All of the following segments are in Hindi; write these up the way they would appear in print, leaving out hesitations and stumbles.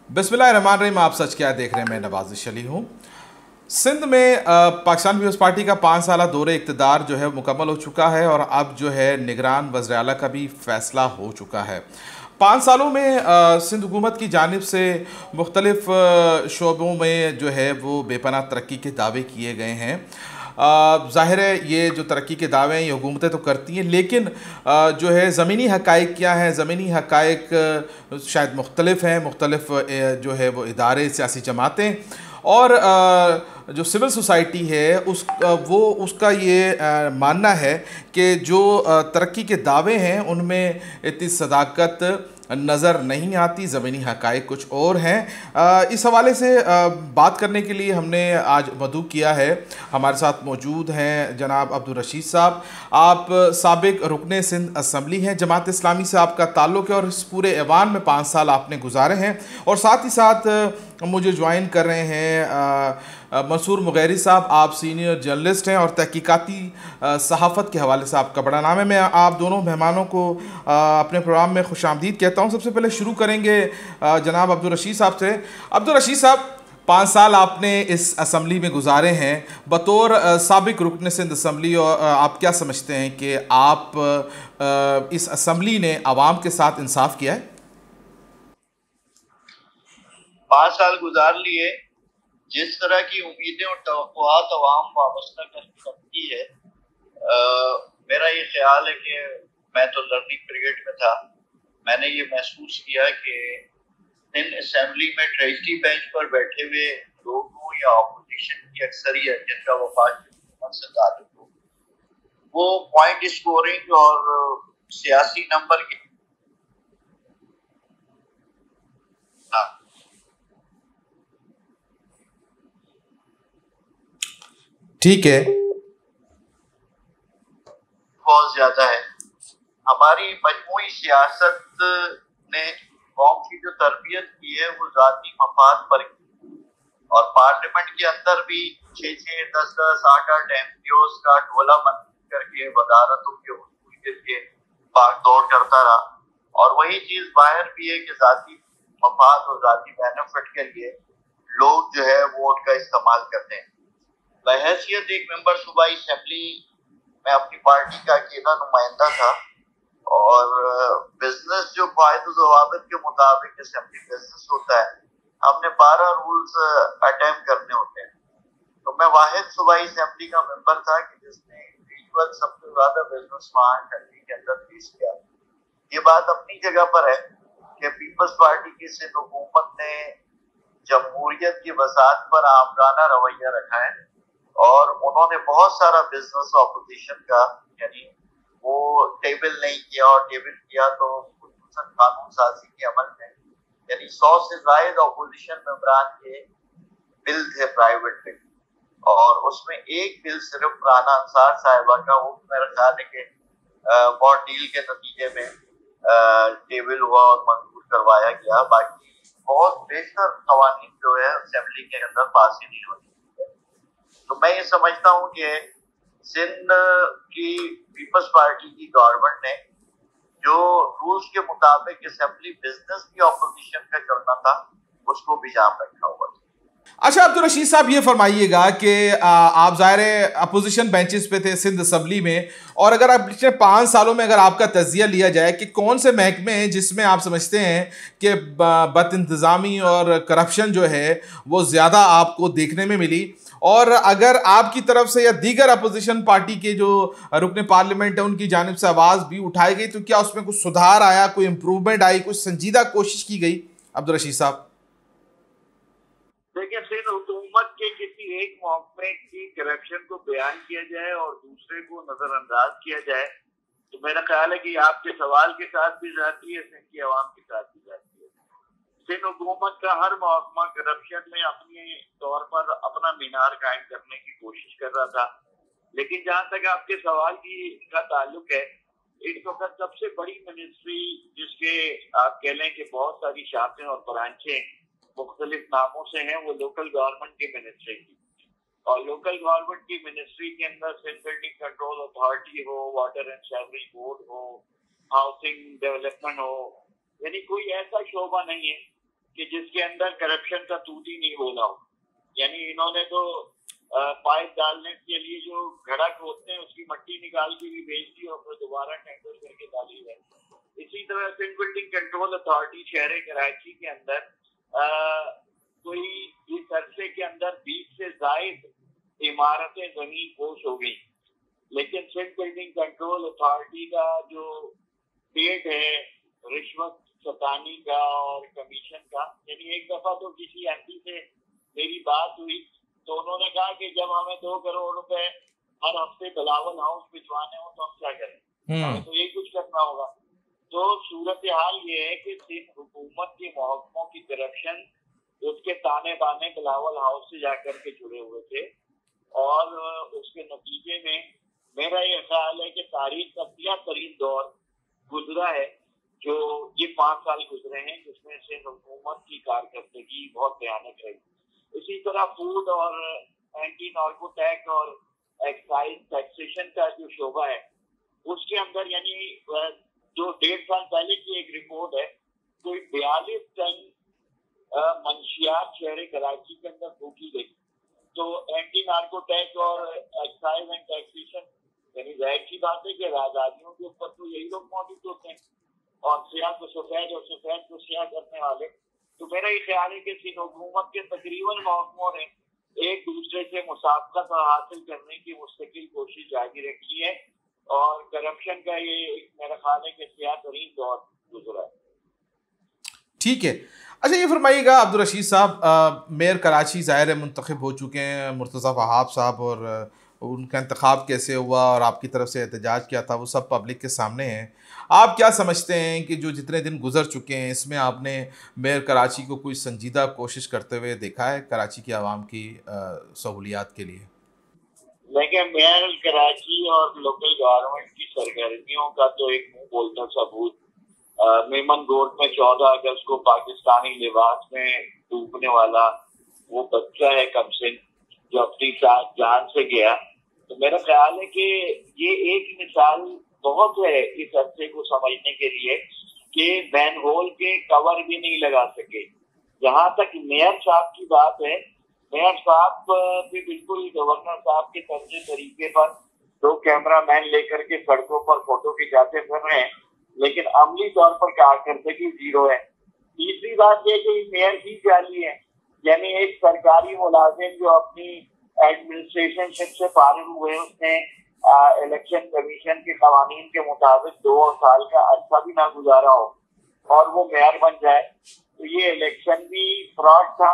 बिस्मिल्लाहिर्रहमानिर्रहीम। आप सच क्या देख रहे हैं, मैं नवाजिश अली हूँ। सिंध में पाकिस्तान पीपल्स पार्टी का 5 साला दौरे इक़्तिदार जो है मुकम्मल हो चुका है और अब जो है निगरान वज़ीर आला का भी फैसला हो चुका है। 5 सालों में सिंध हुकूमत की जानिब से मुख्तलिफ शोबों में जो है वो बेपनाह तरक्की के दावे किए गए हैं। ज़ाहिर है ये जो तरक्की के दावे हैं ये हुकूमतें तो करती हैं, लेकिन जो है ज़मीनी हक़ाइक़ क्या हैं, ज़मीनी हक़ाइक़ शायद मुख्तलिफ हैं। मुख्तलिफ जो है वो इदारे, सियासी जमातें और जो सिविल सोसाइटी है उसका ये मानना है कि जो तरक्की के दावे हैं उनमें इतनी सदाकत नज़र नहीं आती, ज़मीनी हक़ाइक़ कुछ और हैं। इस हवाले से बात करने के लिए हमने आज मदऊ किया है। हमारे साथ मौजूद हैं जनाब अब्दुल रशीद साहब। आप साबिक़ रुकने सिंध असम्बली हैं, जमात इस्लामी से आपका ताल्लुक़ है और इस पूरे ऐवान में 5 साल आपने गुजारे हैं। और साथ ही साथ मुझे ज्वाइन कर रहे हैं मंसूर मुगैरी साहब। आप सीनियर जर्नलिस्ट हैं और तहकीकाती सहाफ़त के हवाले से आपका बड़ा नाम है। मैं आप दोनों मेहमानों को अपने प्रोग्राम में खुशामदीद कहता हूं। सबसे पहले शुरू करेंगे जनाब अब्दुल रशीद साहब से। अब्दुल रशीद साहब, 5 साल आपने इस असम्बली में गुजारे हैं बतौर साबिक़ रुकन सिंध असम्बली, और आप क्या समझते हैं कि आप इस असम्बली ने आवाम के साथ इंसाफ किया है? 5 साल गुजार लिए। जिस तरह की उम्मीदें और तवक्कुआत अवाम वाबस्ता करती है, मेरा ये ख्याल है कि मैं तो लर्निंग पीरियड में था। मैंने ये महसूस किया कि इन असेंबली में ट्रेजरी बेंच पर बैठे हुए लोगों या अपोजिशन की अक्सरियत जिनका वफाक से ताल्लुक हो, वो पॉइंट स्कोरिंग और सियासी नंबर के ठीक है। बहुत ज्यादा है। हमारी मजमूई सियासत ने कौम की जो तरबियत की है वो जाती मफाद पर की, और पार्लियामेंट के अंदर भी 6-6, 10-10, 8-8 एमपीओस का ढोला बंद करके वजारतों के उसूल के लिए भागदौड़ करता रहा। और वही चीज बाहर भी है कि जाती मफाद और जाती बेनिफिट के लिए लोग जो है वो उनका इस्तेमाल करते हैं। बहैसियत एक मेंबर सूबाई असेंबली में अपनी पार्टी का अकेला नुमाइंदा था, और बिजनेस जो कायदे ज़वाबित के मुताबिक असेंबली बिजनेस होता है, हमने 12 रूल्स अटेम्प्ट करने होते हैं। तो मैं वाहिद सूबाई असेंबली का मेंबर था कि जिसने इंडिविजुअल सबसे ज्यादा बिजनेस वहां कंट्री के अंदर फेस किया। ये बात अपनी जगह पर है कि पीपल्स पार्टी की सिंध हुकूमत ने जमहूरियत की वसात पर आमदाना रवैया रखा है, और उन्होंने बहुत सारा बिजनेस ऑपोजिशन का, यानी वो टेबल नहीं किया, और टेबल किया तो कानून साजी के अमल में, यानी 100 से ज्यादा ऑपोजिशन मेंबरान के बिल थे प्राइवेट बिल, और उसमें एक बिल सिर्फ राना अंसार साहिबा का, वो मेरा ख्याल है कि बहुत डील के नतीजे में टेबल हुआ और मंजूर करवाया गया। बाकी बहुत बेशतर कवानीन जो है असेंबली के अंदर पास ही नहीं होती। तो मैं ये समझता हूँ कि सिंध की पीपल्स पार्टी की गवर्नमेंट ने जो रूल्स के मुताबिक असेंबली बिजनेस की ऑपोजिशन का चलना था उसको भी जाम रखा हुआ था। अच्छा अब्दुल रशीद साहब, ये फरमाइएगा कि आप ज़ाहिर अपोजिशन बेंचेस पे थे सिंध असम्बली में, और अगर आप पिछले 5 सालों में अगर आपका तजिया लिया जाए कि कौन से महकमे हैं जिसमें आप समझते हैं कि बदइंतज़ामी और करप्शन जो है वो ज़्यादा आपको देखने में मिली, और अगर आपकी तरफ से या दीगर अपोजिशन पार्टी के जो रुकने पार्लियामेंट है उनकी जानिब से आवाज़ भी उठाई गई, तो क्या उसमें कुछ सुधार आया, कोई इंप्रूवमेंट आई, कुछ संजीदा कोशिश की गई? अब्दुल रशीद साहब देखिए, सिंध हुकूमत के किसी एक महकमे की करप्शन को बयान किया जाए और दूसरे को नजरअंदाज किया जाए, तो मेरा ख्याल है कि आपके सवाल के साथ भी जाती है, सिंध की आवाम के साथ भी जाती है। सिंध हुकूमत का हर महकमा करप्शन में अपने तौर पर अपना मीनार कायम करने की कोशिश कर रहा था। लेकिन जहां तक आपके सवाल का ताल्लुक है, इस वक्त सबसे बड़ी मिनिस्ट्री जिसके आप कह लें कि बहुत सारी शाखें और ब्रांचें मुख्तलिफ नामों से हैं, वो लोकल गवर्नमेंट की मिनिस्ट्री की। और लोकल गवर्नमेंट की मिनिस्ट्री के अंदर सिंध बिल्डिंग कंट्रोल अथॉरिटी हो, वाटर एंड सेवरेज बोर्ड हो, हाउसिंग डेवलपमेंट हो, यानी कोई ऐसा शोबा नहीं है कि जिसके अंदर करप्शन का तूत ही नहीं बोला हो। यानी इन्होंने तो पाइप डालने के लिए जो घड़ा खोदते हैं उसकी मट्टी निकाल के भी बेच दी और फिर दोबारा टेंडर करके डाली है। इसी तरह फिल्म बिल्डिंग कंट्रोल अथॉरिटी शहर कराची के अंदर कोई इस अरसे के अंदर 20 से ज्यादा इमारतें जमीन पोश हो गई, लेकिन फिल्म बिल्डिंग कंट्रोल अथॉरिटी का जो पेट है रिश्वत सतानी का और कमीशन का, यानी एक दफा तो किसी एमपी से मेरी बात हुई तो उन्होंने कहा कि जब हमें 2 करोड़ रुपए हर हफ्ते बिलावल हाउस भिजवाने हो तो हम क्या करें, हमें तो यही कुछ करना होगा। तो सूरत हाल ये है कि सिंध हुकूमत के महकमों की करप्शन उसके ताने बाने बिलावल हाउस से जाकर के जुड़े हुए थे और उसके नतीजे में मेरा ये ख्याल है कि तारीख का पीला तरीन दौर गुजरा है, जो ये 5 साल गुजरे हैं जिसमें से हुकूमत की कारकर्दगी बहुत भयानक रही। इसी तरह फूड और एंटी नार्को टैक्स और एक्साइज टैक्सेशन का जो शोबा है उसके अंदर, यानी जो 1.5 साल पहले की एक रिपोर्ट है, कोई 42 टन मंशियात शहर कराची के अंदर फूकी गई। तो एंटी नार्को टैक्स और एक्साइज एंड टैक्सेशन, यानी जाहिर सी बात है कि राजधानियों के ऊपर तो यही लोग मौजूद होते हैं और सियाह को सफेद और सफेद को सियाह करने वाले। तो मेरा ये ख्याल है कि सिंध हुकूमत के तकरीबन महकमों ने एक दूसरे से मुसाफकत हासिल करने की मुस्तकिल कोशिश जारी रखी है और करप्शन का ये मेरा ख्याल है कि सियाह तरीन दौर गुजरा है। ठीक है। अच्छा ये फरमाइएगा अब्दुल रशीद साहब, मेयर कराची ज़ाहिर मुंतखब हो चुके हैं मुर्तज़ा वहाब साहब, और उनका इंतखाब कैसे हुआ और आपकी तरफ से एहतजाज किया था वो सब पब्लिक के सामने है। आप क्या समझते हैं कि जो जितने दिन गुजर चुके हैं इसमें आपने मेयर कराची को कोई संजीदा कोशिश करते हुए देखा है कराची की आवाम की सहूलियात के लिए? देखिए, मेयर कराची और लोकल गवर्नमेंट की सरगर्मियों का तो एक मुंह बोलता सबूत मेमन रोड में 14 अगस्त को पाकिस्तानी लिबास में डूबने वाला वो बच्चा है कमसिन जो अपनी जान से गया। तो मेरा ख्याल है कि ये एक मिसाल बहुत है इस अरसे को समझने के लिए कि मैनहोल के कवर भी नहीं लगा सके। जहां तक मेयर साहब की बात है, मेयर साहब भी बिल्कुल गवर्नर साहब के तर्ज तरीके पर 2 कैमरामैन लेकर के सड़कों पर फोटो खिंचाते फिर रहे हैं, लेकिन अमली तौर पर कारकर्दगी 0 है। तीसरी बात यह कि मेयर ही जाली है, यानी एक सरकारी मुलाजिम जो अपनी एडमिनिस्ट्रेशनशिप से फारिग हुए उसने इलेक्शन कमीशन के कवानीन के मुताबिक 2 साल का अर्सा भी ना गुजारा हो और वो मेयर बन जाए, तो ये इलेक्शन भी फ्रॉड था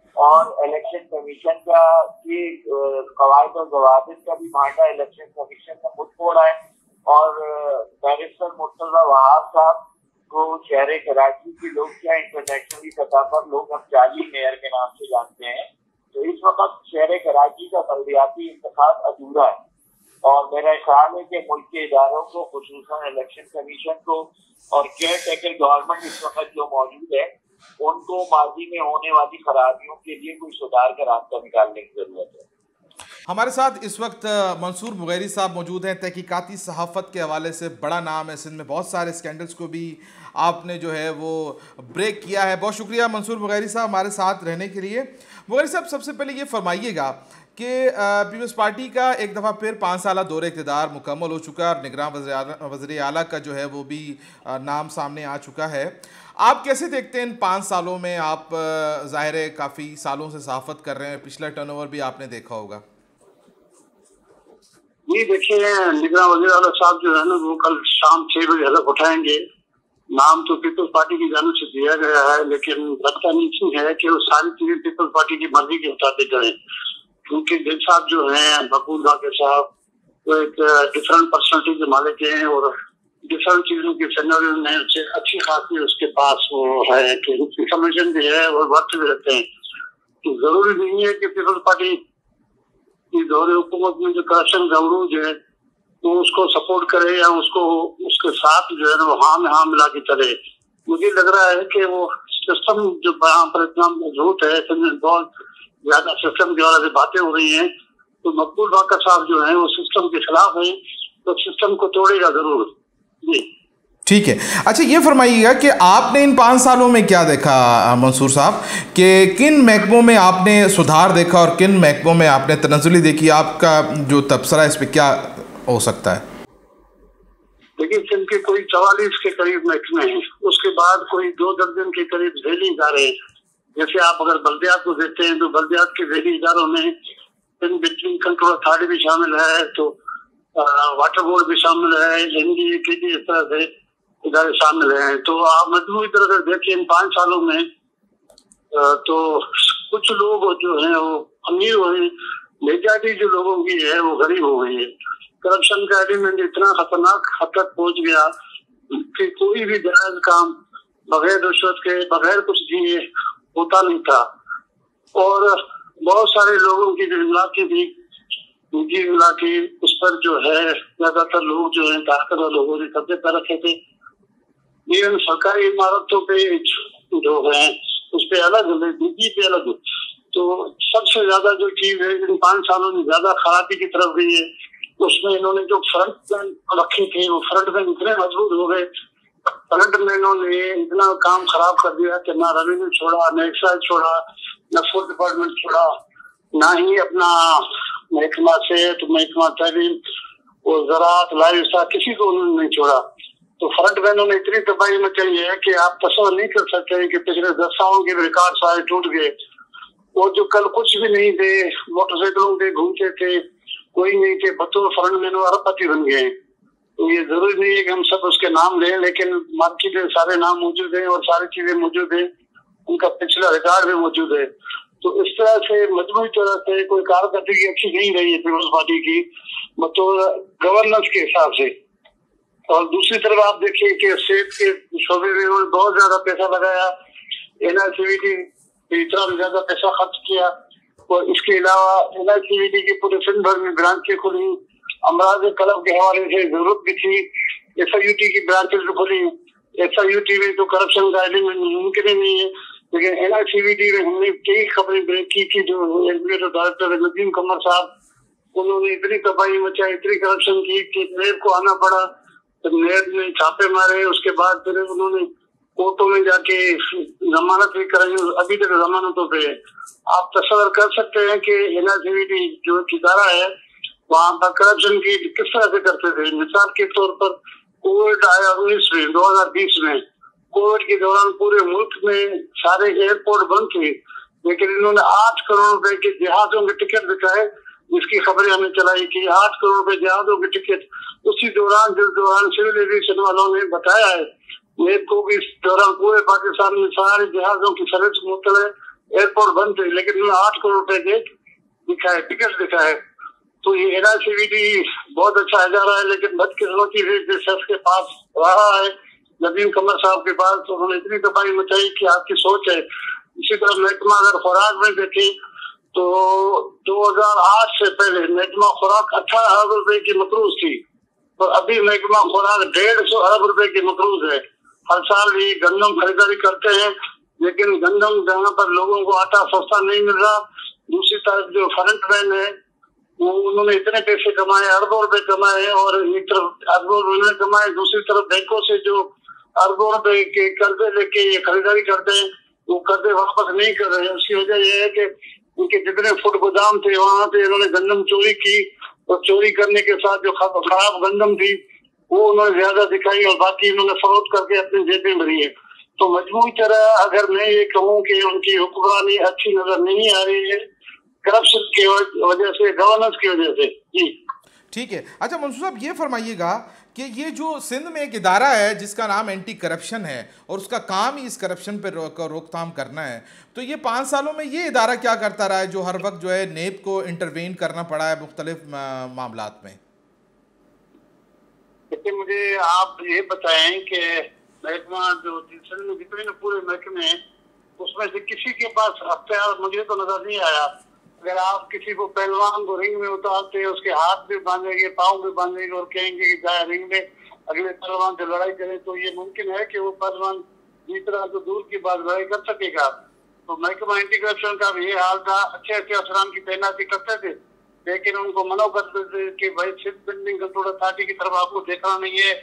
और इलेक्शन कमीशन का की कवायद और जवाबित का भी भांडा इलेक्शन कमीशन ने खुद फोड़ा है। और बैरिस्टर मुर्तजा वहाब साहब को शहर कराची के लोग क्या इंटरनेशनली सतह पर लोग अब जाली मेयर के नाम से जानते हैं। तो इस वक्त शहर कराची का बल्दियाती इंतखाब अधूरा है और मेरा ख्याल है कि मुल्क के इदारों को, खुसूसन इलेक्शन कमीशन को और केयर टेकर गवर्नमेंट इस वक्त जो मौजूद है उनको माजी में होने वाली खराबियों के लिए कोई सुधार का रास्ता निकालने की जरूरत है। हमारे साथ इस वक्त मंसूर बुगैरी साहब मौजूद हैं। तहकीकाती सहाफ़त के हवाले से बड़ा नाम है सिंध में, बहुत सारे स्कैंडल्स को भी आपने जो है वो ब्रेक किया है। बहुत शुक्रिया मंसूर बुगैरी साहब हमारे साथ रहने के लिए। बुगैरी साहब, सबसे पहले ये फरमाइएगा कि पीपल्स पार्टी का एक दफ़ा फिर 5 साला दौरे इक़्तिदार मुकम्मल हो चुका है और निगरान वज़ीर आला का जो है वो भी नाम सामने आ चुका है। आप कैसे देखते हैं इन 5 सालों में? आप ज़ाहिर है काफ़ी सालों से सहाफ़त कर रहे हैं, पिछला टर्नओवर भी आपने देखा होगा। ये देखिए, निगरान वज़ीर आला साहब जो है ना वो कल शाम 6 बजे हलफ उठाएंगे। नाम तो पीपल्स पार्टी की जानिब से दिया गया है, लेकिन लगता नहीं है कि वो सारी चीजें पीपल्स पार्टी की मर्जी के मुताबिक करें, क्योंकि दिल साहब जो हैं, मकबूल बाक़ी साहब, वो एक डिफरेंट पर्सनैलिटी के मालिक हैं और डिफरेंट चीजों की सिनेरियो में से अच्छी खासी उसके पास वो है कि इंफॉर्मेशन भी है और वक्त भी रखते हैं। तो जरूरी नहीं है कि पीपल्स पार्टी की दौरे हुकूमत में जो करप्शन गवरूज है तो उसको सपोर्ट करे या उसको उसके साथ जो है ना वो हाँ मिला के चले। मुझे लग रहा है कि वो सिस्टम जो यहाँ पर इतना मजबूत है, बहुत ज्यादा सिस्टम के बारे में बातें हो रही हैं, तो मकबूल बाक़ी साहब जो है वो सिस्टम के खिलाफ है, तो सिस्टम को तोड़ेगा जरूर। जी ठीक है। अच्छा, ये फरमाइएगा कि आपने इन 5 सालों में क्या देखा मंसूर साहब, कि किन महकमों में आपने सुधार देखा और किन महकमों में आपने तनज़्ज़ुली देखी? आपका जो तबसरा है इस पर क्या हो सकता है? देखिए, सिंध के कोई 44 के करीब महकमे हैं, उसके बाद कोई 2 दर्जन के करीब झेली इदारे हैं। जैसे आप अगर बल्दियात को देखते हैं तो बल्दियात के झेली इदारों में सिंध बिजली कंट्रोल अथॉरिटी भी शामिल है, तो वाटर बोर्ड भी शामिल है, एनडीए के भी इस तरह से इदारे शामिल हैं। तो आप मजमूई तरह से देखिए इन 5 सालों में तो कुछ लोग जो हैं वो अमीर हुए, मेजॉरिटी जो लोगों की है वो गरीब हो गई है। करप्शन का एलिमेंट इतना खतरनाक हद तक पहुंच गया कि कोई भी जायज काम बगैर रिश्वत के, बगैर कुछ दिए होता नहीं था। और बहुत सारे लोगों की जो इलाके थी, निजी इलाके, उस पर जो है ज्यादातर लोग जो है ताकतवर लोगों ने कब्जे कर रखे थे। इवन सरकारी इमारतों पे जो है उस पे अलग, निजी पे अलग। तो सबसे ज्यादा जो चीज है इन 5 सालों में ज्यादा खराबी की तरफ गई है, उसमें इन्होंने जो फ्रंट मैन रखे थे वो फ्रंट मैन इतने मजबूत हो गए, फ्रंट मैनों ने इतना काम खराब कर दिया कि ना रेवेन्यू छोड़ा, ना एक्साइज छोड़ा, ना फूड डिपार्टमेंट छोड़ा, ना ही अपना महकमा सेहत, महकमा तालीम और ज़राअत, लाइवस्टॉक, किसी को उन्होंने नहीं छोड़ा। तो फ्रंट मैनों ने इतनी तबाही मचाई है कि आप तस्वर नहीं कर सकते कि पिछले 10 सालों के रिकॉर्ड सारे टूट गए। वो जो कल कुछ भी नहीं थे, मोटरसाइकिलों पे घूमते थे, कोई नहीं थे, बतौर फ्रंट मैन अरबपति बन गए। तो ये जरूरी नहीं है कि हम सब उसके नाम लें, लेकिन मार्केट में सारे नाम मौजूद है और सारी चीजें मौजूद है, उनका पिछला रिकॉर्ड भी मौजूद है। तो इस तरह से मजबूरी तरह से कोई कारकर्दगी अच्छी नहीं रही है पीपल्स पार्टी की बतौर गवर्नेंस के हिसाब से। और दूसरी तरफ आप देखिए कि सेहत के शोबे में उन्होंने बहुत ज्यादा पैसा लगाया, एनआईसीवीटी इतना ज्यादा पैसा खर्च किया। और इसके अलावा एनआईसीवीटी की पूरे सिंध भर में ब्रांचें खुली, अमराज कलब के हवाले से जरूरत भी थी, एसआईयूटी की ब्रांचेस भी खुली। एसआईयूटी में तो करप्शन का एलिमेंट मुमकिन ही नहीं है, लेकिन एनआईसीवीटी में हमने कई खबरें ब्रेक की कि जो एग्जीक्यूटिव डायरेक्टर नदीम कमर साहब, उन्होंने इतनी तबाही मचाई, इतनी करप्शन की कि नेब को आना पड़ा। तो नेब ने छापे मारे, उसके बाद फिर उन्होंने कोर्टों में जाके जमानत भी कराई, अभी तक जमानतों पे है। आप तस्वर कर सकते हैं कि एनआईसीवीटी जो इदारा है वहाँ पर करप्शन की किस तरह से करते थे। मिसाल के तौर पर कोविड आया 2020 में, कोविड के दौरान पूरे मुल्क में सारे एयरपोर्ट बंद थे, लेकिन इन्होंने 8 करोड़ रुपए के जहाजों के टिकट दिखाए, जिसकी खबरें हमें चलाई कि 8 करोड़ रुपए जहाजों के टिकट उसी दौरान, जिस दौरान सिविल एविएशन वालों ने बताया है मेरे को भी, इस दौरान पूरे पाकिस्तान में सारे जहाजों की सर्विस मुअत्तल है, एयरपोर्ट बंद थे, लेकिन इन्होंने 8 करोड़ रुपए के दिखाए, टिकट दिखाए। तो ये एनआईसीवीटी बहुत अच्छा इदारा है, लेकिन बदकिस्मती से जिस शख्स के पास रहा है, नदीम कमर साहब के पास, तो उन्होंने इतनी तबाही मचाई कि आपकी सोच है। इसी तरह महकमा अगर खुराक में देखें तो 2008 से पहले महकमा खुराक 18 अरब रुपए की मकरूज थी, और अभी महकमा खुराक 150 अरब रुपए की मकरूज है। हर साल ये गंदम खरीदारी करते हैं, लेकिन गंदम जहाँ पर लोगों को आटा सस्ता नहीं मिल रहा। दूसरी तरफ जो फ्रंट मैन है वो, उन्होंने इतने पैसे कमाए, अरबों रुपए कमाए, और एक तरफ अरबों रुपए कमाए, दूसरी तरफ बैंकों से जो अरबों रुपए के कर्जे लेके ये खरीदारी करते हैं, वो कर्जे वापस नहीं कर रहे हैं। उसकी वजह यह है कि उनके जितने फुट गोदाम थे वहां पे इन्होंने गंदम चोरी की, और चोरी करने के साथ जो खराब गंदम थी वो उन्होंने ज्यादा दिखाई, और बाकी इन्होंने फरोख्त करके अपनी जेबें भरी है। तो मजबूरी तरह अगर मैं ये कहूँ कि उनकी हुक्मरानी अच्छी नजर नहीं आ रही है, करप्शन की वजह से, गवर्नेंस की वजह से। जी ठीक है। अच्छा मंसूर साहब, ये फरमाइएगा कि ये जो सिंध में एक इदारा है जिसका नाम एंटी करप्शन है और उसका काम ही इस करप्शन पर रोकथाम करना है, तो ये 5 सालों में ये इदारा क्या करता रहा है जो हर वक्त जो है नेब को इंटरवेन करना पड़ा है मुख्तलिफ मामलात में? देखिए, मुझे आप ये बताएं कि महकमा जो जितने पूरे महकमे हैं उसमें से किसी के पास अख्तियार मुझे तो नजर नहीं आया। अगर आप किसी को पहलवान को रिंग में उतारते हैं, उसके हाथ भी बांधेंगे, पाँव भी बांधेंगे और कहेंगे कि जाए रिंग में अगले पहलवान से लड़ाई करें, तो ये मुमकिन है कि वो पहलवान जीत रहा तो दूर की बात लड़ाई कर सकेगा। तो महकमा एंटी करप्शन का भी ये हाल था। अच्छे अच्छे अफसरान की तैनाती करते थे, लेकिन उनको मना करते थे कि भाई सिर्फ बिल्डिंग कंट्रोल अथॉरिटी की तरफ आपको देखना नहीं है,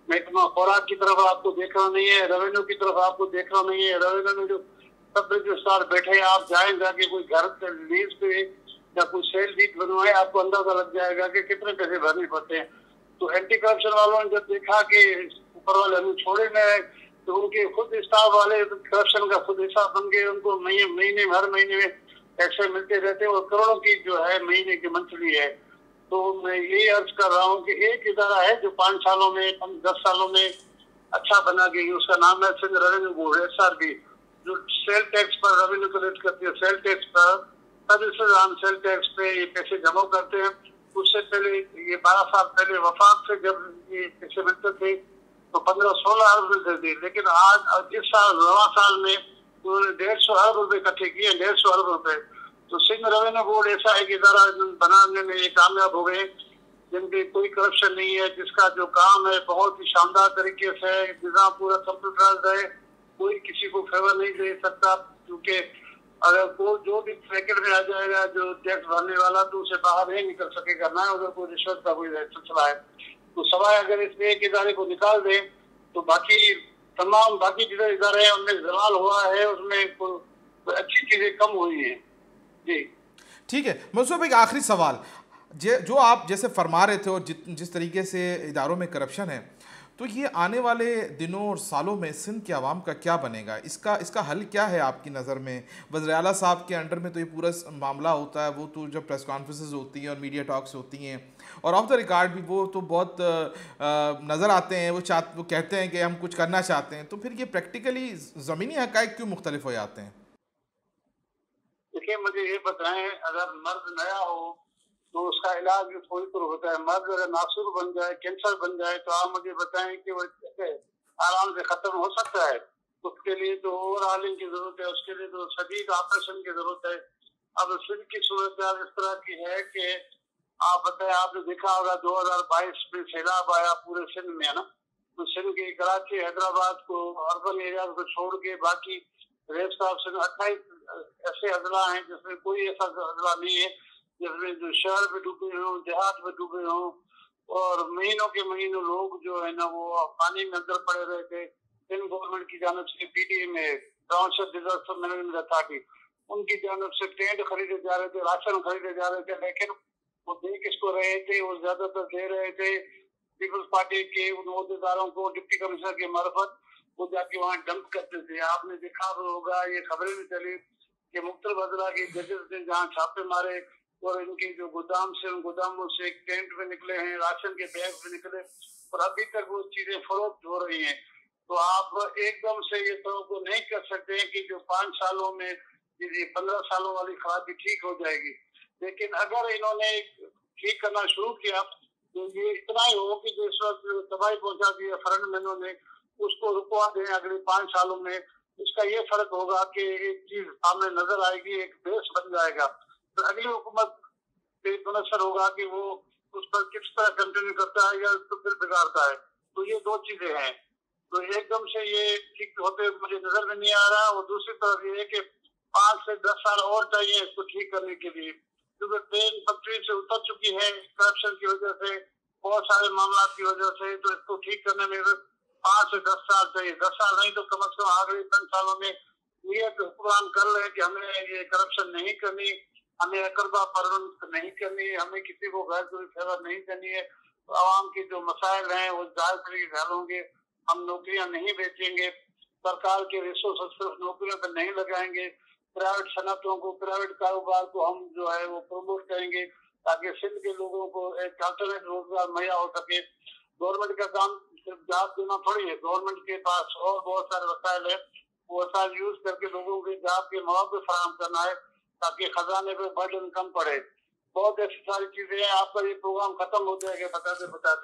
महकमा खुराक की तरफ आपको देखना नहीं है, रेवेन्यू की तरफ आपको देखना नहीं है। रेवेन्यू में जो सब रजिस्ट्रार बैठे हैं, आप जाएं जाके कोई घर लीज पे या कोई सेल डीड बनवाए, आपको अंदाजा लग जाएगा कि कितने पैसे भरने पड़ते हैं। तो एंटी करप्शन वालों ने जब देखा कि ऊपर वाले हमें छोड़े में, तो उनके खुद स्टाफ वाले करप्शन का खुद हिसाब बन गए। उनको महीने हर महीने में टैक्स मिलते रहते हैं और करोड़ों की जो है महीने की मंथली है। तो मैं यही अर्ज कर रहा हूँ कि एक इदारा है जो 5 सालों में 10 सालों में अच्छा बना गई, उसका नाम है सिंध रेवेन्यू बोर्ड, SRB, जो सेल टैक्स पर रेवेन्यू कलेक्ट करती है। सेल टैक्स पर सर्विसेज ऑन सेल टैक्स पे ये पैसे जमा करते हैं। उससे पहले ये 12 साल पहले वफाक से जब ये पैसे मिलते थे तो 15-16 अरब मिलते थे, लेकिन आज इस साल नवा साल में उन्होंने 150 अरब रुपए इकट्ठे किए, 150 अरब रुपए। तो सिंध रेवेन्यू बोर्ड ऐसा एक इदारा बनाने में ये कामयाब हो गए जिनके कोई करप्शन नहीं है, जिसका जो काम है बहुत ही शानदार तरीके से है, निजाम पूरा कंप्यूटराइज्ड है, कोई किसी को फेवर नहीं दे सकता। क्योंकि अगर कोई जो भी ब्रैकेट में आ जाएगा जो टैक्स भरने वाला, तो उसे बाहर नहीं निकल सकेगा, ना अगर कोई रिश्वत का कोई सिलसिला है। तो सवाए अगर इसमें एक इदारे को निकाल दे तो बाकी तमाम बाकी जितने इदारे हैं उनमें जवाल हुआ है, उसमें अच्छी चीजें कम हुई हैं। जी ठीक है। मौसूफ, एक आखिरी सवाल, जो आप जैसे फरमा रहे थे और जिस तरीके से इदारों में करप्शन है, तो ये आने वाले दिनों और सालों में सिंध की आवाम का क्या बनेगा? इसका हल क्या है आपकी नज़र में? वज़ीर आला साहब के अंडर में तो ये पूरा मामला होता है, वो तो जब प्रेस कॉन्फ्रेंसेस होती हैं और मीडिया टॉक्स होती हैं और ऑफ द रिकॉर्ड भी वो तो बहुत नज़र आते हैं, वो कहते हैं कि हम कुछ करना चाहते हैं, तो फिर ये प्रैक्टिकली ज़मीनी हक़ाइक़ क्यों मुख्तलिफ हो जाते हैं? देखिए, मुझे ये बताएं, अगर मर्द नया हो तो उसका इलाज भी थोड़ी तरह होता है। मर्द अगर नासुर बन जाए, कैंसर बन जाए, तो आप मुझे बताएं कि वो कैसे आराम से खत्म हो सकता है? उसके लिए तो ओवरऑलिंग की जरूरत है, उसके लिए तो शदीद ऑपरेशन की जरूरत है। अब सिंध की सूरत इस तरह की है कि आप बताएं, आपने देखा होगा 2022 में सैलाब आया पूरे सिंध में, है ना? तो सिंध के कराची, हैदराबाद को, अर्बन एरिया को छोड़ के बाकी रेप साहब से 28 ऐसे अजला हैं जिसमें कोई ऐसा अजला नहीं है जिसमें जो शहर में डूबे हों, देहात में डूबे हों, और महीनों के महीनों लोग जो है ना वो पानी में अंदर पड़े रहे थे। इन गवर्नमेंट की जानब से PDA में टाउनशिप डिजास्टर मैनेजमेंट अथॉरिटी, उनकी जानब से टेंट खरीदे जा रहे थे, राशन खरीदे जा रहे थे, लेकिन वो दे किसको रहे थे? वो ज्यादातर दे रहे थे पीपल्स पार्टी के उन अहदेदारों को, डिप्टी कमिश्नर के मार्फत वो जाके वहाँ डंप करते थे। आपने देखा होगा, ये खबरें भी चली कि मुख्तलिफ अजला के जजेस ने जहाँ छापे मारे और इनकी जो गोदाम से, उन गोदामों से टेंट में निकले हैं, राशन के बैग में निकले, और अभी तक वो चीजें फरोख्त हो रही हैं। तो आप एकदम से ये तो नहीं कर सकते हैं कि जो 5 सालों में ये 15 सालों वाली खराबी ठीक हो जाएगी। लेकिन अगर इन्होंने ठीक करना शुरू किया तो ये इतना ही हो कि जो इस वक्त तबाही पहुंचा दी है फ्रंट मैनों ने, उसको रुकवा दें अगले 5 सालों में। इसका ये फर्क होगा कि एक चीज सामने नजर आएगी, एक बेस बन जाएगा। तो अगली हुकूमत पे मुनसर होगा कि वो उस पर किस तरह कंटिन्यू करता है या उसको फिर बिगाड़ता है। तो ये 2 चीजें हैं। तो एकदम से ये ठीक होते मुझे नजर में नहीं आ रहा। और दूसरी तरफ ये है कि 5 से 10 साल और चाहिए इसको ठीक करने के लिए, क्योंकि ट्रेन पटरी से उतर चुकी है करप्शन की वजह से, बहुत सारे मामला की वजह से। तो इसको ठीक करने में 5 से 10 साल चाहिए, 10 साल नहीं तो कम से कम अगले 10 सालों में नियत हुक्मरान कर ले कि हमें ये करप्शन नहीं करनी, हमें अकरबा परवंत नहीं करनी, हमें किसी को गैर जरूरी फेवर नहीं करनी है। तो आवाम के जो मसाइल हैं वो जायज तरीके हल होंगे। हम नौकरियां नहीं बेचेंगे, सरकार के रिसोर्स सिर्फ नौकरियों पर नहीं लगाएंगे, प्राइवेट सनतों को, प्राइवेट कारोबार को हम जो है वो प्रमोट करेंगे ताकि सिंध के लोगों को एक अल्टरनेट रोजगार मुहैया हो सके। गवर्नमेंट का काम सिर्फ जॉब देना थोड़ी है, गवर्नमेंट के पास और बहुत सारे वसाइल है, वो वसाइल यूज करके लोगों के जॉब के मौके फराहम करना है ताकि खजाने पे बर्डन कम पड़े। बहुत ऐसी सारी चीजें हैं। आपका ये प्रोग्राम खत्म हो जाएगा बताते बताते।